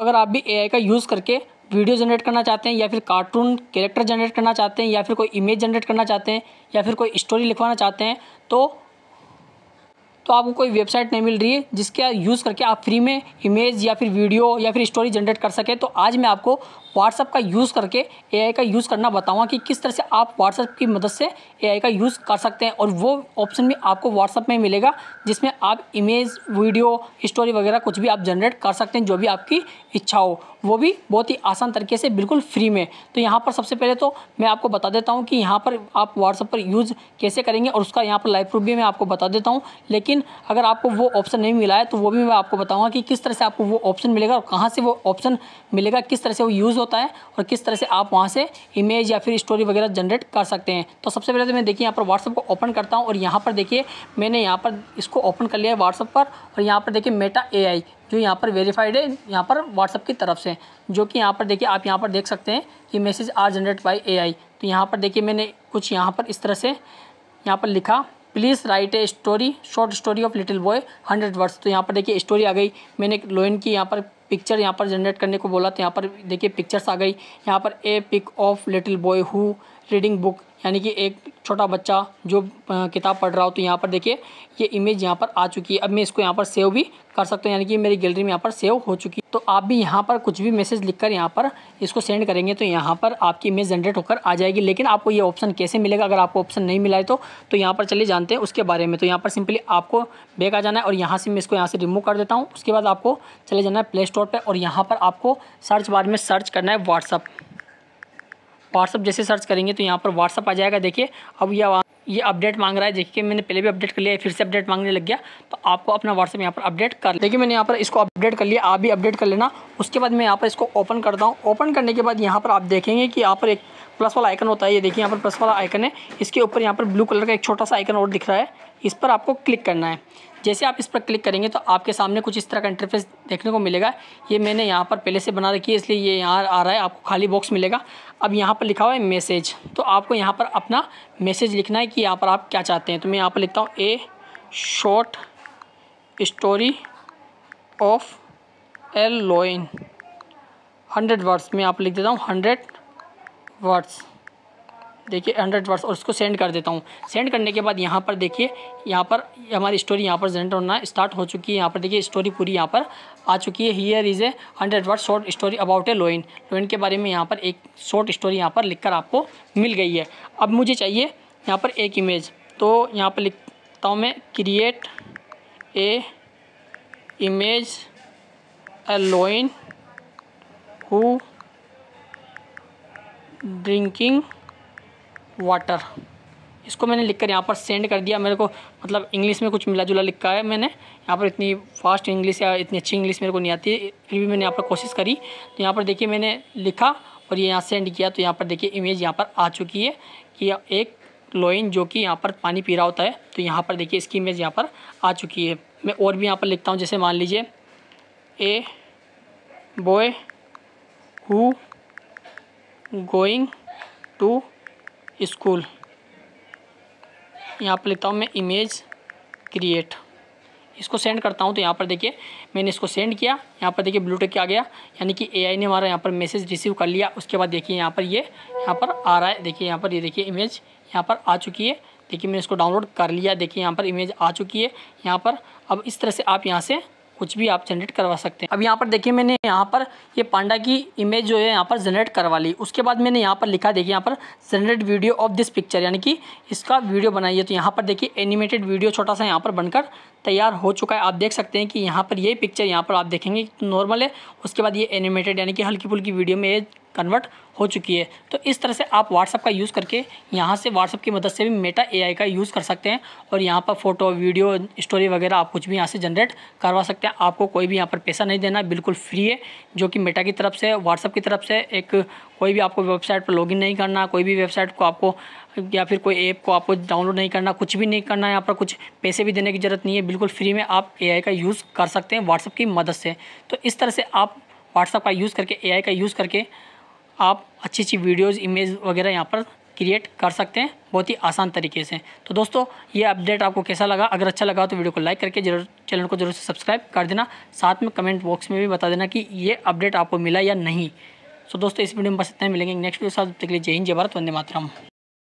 अगर आप भी एआई का यूज़ करके वीडियो जनरेट करना चाहते हैं या फिर कार्टून कैरेक्टर जनरेट करना चाहते हैं या फिर कोई इमेज जनरेट करना चाहते हैं या फिर कोई स्टोरी लिखवाना चाहते हैं तो आपको कोई वेबसाइट नहीं मिल रही है जिसके यूज़ करके आप फ्री में इमेज या फिर वीडियो या फिर स्टोरी जनरेट कर सकें। तो आज मैं आपको व्हाट्सअप का यूज़ करके एआई का यूज़ करना बताऊंगा कि किस तरह से आप व्हाट्सअप की मदद से एआई का यूज़ कर सकते हैं। और वो ऑप्शन भी आपको व्हाट्सअप में मिलेगा जिसमें आप इमेज वीडियो स्टोरी वगैरह कुछ भी आप जनरेट कर सकते हैं जो भी आपकी इच्छा हो, वो भी बहुत ही आसान तरीके से बिल्कुल फ्री में। तो यहाँ पर सबसे पहले तो मैं आपको बता देता हूँ कि यहाँ पर आप व्हाट्सअप पर यूज़ कैसे करेंगे और उसका यहाँ पर लाइव प्रूफ भी मैं आपको बता देता हूँ। लेकिन अगर आपको वो ऑप्शन नहीं मिला है तो वो भी मैं आपको बताऊँगा कि किस तरह से आपको वो ऑप्शन मिलेगा और कहाँ से वो ऑप्शन मिलेगा, किस तरह से वो यूज़ होता है और किस तरह से आप वहाँ से इमेज या फिर स्टोरी वगैरह जनरेट कर सकते हैं। तो सबसे पहले तो मैं देखिए यहाँ पर व्हाट्सअप को ओपन करता हूँ और यहाँ पर देखिए मैंने यहाँ पर इसको ओपन कर लिया है व्हाट्सअप पर। और यहाँ पर देखिए मेटा एआई जो यहाँ पर वेरीफाइड है यहाँ पर व्हाट्सअप की तरफ से, जो कि यहाँ पर देखिए आप यहाँ पर देख सकते हैं कि message are generate by AI. तो यहाँ पर देखिए मैंने कुछ यहाँ पर इस तरह से यहाँ पर लिखा, please write a story short story of little boy 100 words. तो यहाँ पर देखिए स्टोरी आ गई। मैंने लोइन की यहाँ पर पिक्चर यहाँ पर जनरेट करने को बोला तो यहाँ पर देखिए पिक्चर्स आ गई। यहाँ पर a pic of little boy who reading book, यानी कि एक छोटा बच्चा जो किताब पढ़ रहा हो। तो यहाँ पर देखिए ये इमेज यहाँ पर आ चुकी है। अब मैं इसको यहाँ पर सेव भी कर सकता हूँ, यानी कि मेरी गैलरी में यहाँ पर सेव हो चुकी है। तो आप भी यहाँ पर कुछ भी मैसेज लिखकर यहाँ पर इसको सेंड करेंगे तो यहाँ पर आपकी इमेज जनरेट होकर आ जाएगी। लेकिन आपको ये ऑप्शन कैसे मिलेगा, अगर आपको ऑप्शन नहीं मिला है तो यहाँ पर चलिए जानते हैं उसके बारे में। तो यहाँ पर सिंपली आपको बैक आ जाना है और यहाँ से मैं इसको यहाँ से रिमूव कर देता हूँ। उसके बाद आपको चले जाना है प्ले स्टोर पर और यहाँ पर आपको सर्च बार में सर्च करना है व्हाट्सअप। जैसे सर्च करेंगे तो यहाँ पर व्हाट्सअप आ जाएगा। देखिए अब ये अपडेट मांग रहा है। देखिए मैंने पहले भी अपडेट कर लिया है, फिर से अपडेट मांगने लग गया। तो आपको अपना व्हाट्सअप यहाँ पर अपडेट कर, देखिए मैंने यहाँ पर इसको अपडेट कर लिया, आप भी अपडेट कर लेना। उसके बाद मैं यहाँ पर इसको ओपन करता हूँ। ओपन करने के बाद यहाँ पर आप देखेंगे कि यहाँ पर एक प्लस वाला आइकन होता है। ये देखिए यहाँ पर प्लस वाला आइकन है, इसके ऊपर यहाँ पर ब्लू कलर का एक छोटा सा आइकन और दिख रहा है, इस पर आपको क्लिक करना है। जैसे आप इस पर क्लिक करेंगे तो आपके सामने कुछ इस तरह का इंटरफेस देखने को मिलेगा। ये मैंने यहाँ पर पहले से बना रखी है इसलिए ये यहाँ आ रहा है, आपको खाली बॉक्स मिलेगा। अब यहाँ पर लिखा हुआ है मैसेज, तो आपको यहाँ पर अपना मैसेज लिखना है कि यहाँ पर आप क्या चाहते हैं। तो मैं यहाँ पर लिखता हूँ a short story of a lion 100 words. मैं यहाँ पर लिख देता हूँ 100 वर्ड्स। देखिए 100 वर्ड्स और उसको सेंड कर देता हूँ। सेंड करने के बाद यहाँ पर देखिए यहाँ पर हमारी स्टोरी यहाँ पर जनरेट होना स्टार्ट हो चुकी है। यहाँ पर देखिए स्टोरी पूरी यहाँ पर आ चुकी है। Here is a 100 word short story about a lion. Lion के बारे में यहाँ पर एक शॉर्ट स्टोरी यहाँ पर लिखकर आपको मिल गई है। अब मुझे चाहिए यहाँ पर एक इमेज, तो यहाँ पर लिखता हूँ मैं create a image a lion who drinking water. इसको मैंने लिखकर यहाँ पर सेंड कर दिया। मेरे को मतलब इंग्लिश में कुछ मिला जुला लिखा है मैंने यहाँ पर, इतनी फास्ट इंग्लिश या इतनी अच्छी इंग्लिश मेरे को नहीं आती है, फिर भी मैंने यहाँ पर कोशिश करी। तो यहाँ पर देखिए मैंने लिखा और ये यहाँ सेंड किया। तो यहाँ पर देखिए इमेज यहाँ पर आ चुकी है कि एक लोइन जो कि यहाँ पर पानी पी रहा होता है। तो यहाँ पर देखिए इसकी इमेज यहाँ पर आ चुकी है। मैं और भी यहाँ पर लिखता हूँ, जैसे मान लीजिए a boy who going to school. यहाँ पर लिखता हूँ मैं इमेज क्रिएट, इसको सेंड करता हूँ। तो यहाँ पर देखिए मैंने इसको सेंड किया, यहाँ पर देखिए ब्लू टिक आ गया, यानी कि एआई ने हमारा यहाँ पर मैसेज रिसीव कर लिया। उसके बाद देखिए यहाँ पर ये यहाँ पर आ रहा है। देखिए यहाँ पर ये देखिए इमेज यहाँ पर आ चुकी है। देखिए मैंने इसको डाउनलोड कर लिया। देखिए यहाँ पर इमेज आ चुकी है यहाँ पर। अब इस तरह से आप यहाँ से कुछ भी आप जनरेट करवा सकते हैं। अब यहाँ पर देखिए मैंने यहाँ पर ये पांडा की इमेज जो है यहाँ पर जनरेट करवा ली। उसके बाद मैंने यहाँ पर लिखा, देखिए यहाँ पर generate video of this picture, यानी कि इसका वीडियो बनाइए। तो यहाँ पर देखिए एनिमेटेड वीडियो छोटा सा यहाँ पर बनकर तैयार हो चुका है। आप देख सकते हैं कि यहाँ पर ये पिक्चर यहाँ पर आप देखेंगे नॉर्मल है, उसके बाद ये एनिमेटेड यानी कि हल्की फुल्की वीडियो में ये कन्वर्ट हो चुकी है। तो इस तरह से आप व्हाट्सअप का यूज़ करके यहाँ से व्हाट्सअप की मदद से भी मेटा एआई का यूज़ कर सकते हैं और यहाँ पर फोटो वीडियो स्टोरी वगैरह आप कुछ भी यहाँ से जनरेट करवा सकते हैं। आपको कोई भी यहाँ पर पैसा नहीं देना, बिल्कुल फ्री है, जो कि मेटा की तरफ से व्हाट्सअप की तरफ से एक कोई भी आपको वेबसाइट पर लॉगिन नहीं करना, कोई भी वेबसाइट को आपको या फिर कोई ऐप को आपको डाउनलोड नहीं करना, कुछ भी नहीं करना। यहाँ पर कुछ पैसे भी देने की ज़रूरत नहीं है, बिल्कुल फ्री में आप एआई का यूज़ कर सकते हैं व्हाट्सअप की मदद से। तो इस तरह से आप व्हाट्सअप का यूज़ करके एआई का यूज़ करके आप अच्छी वीडियोज़ इमेज वगैरह यहाँ पर क्रिएट कर सकते हैं बहुत ही आसान तरीके से। तो दोस्तों ये अपडेट आपको कैसा लगा? अगर अच्छा लगा तो वीडियो को लाइक करके जरूर चैनल को जरूर से सब्सक्राइब कर देना। साथ में कमेंट बॉक्स में भी बता देना कि ये अपडेट आपको मिला या नहीं। तो दोस्तों इस वीडियो में बस इतना ही, मिलेंगे नेक्स्ट वीडियो के साथ। तब तक के लिए जय हिंद, जय भारत, वंदे मातरम।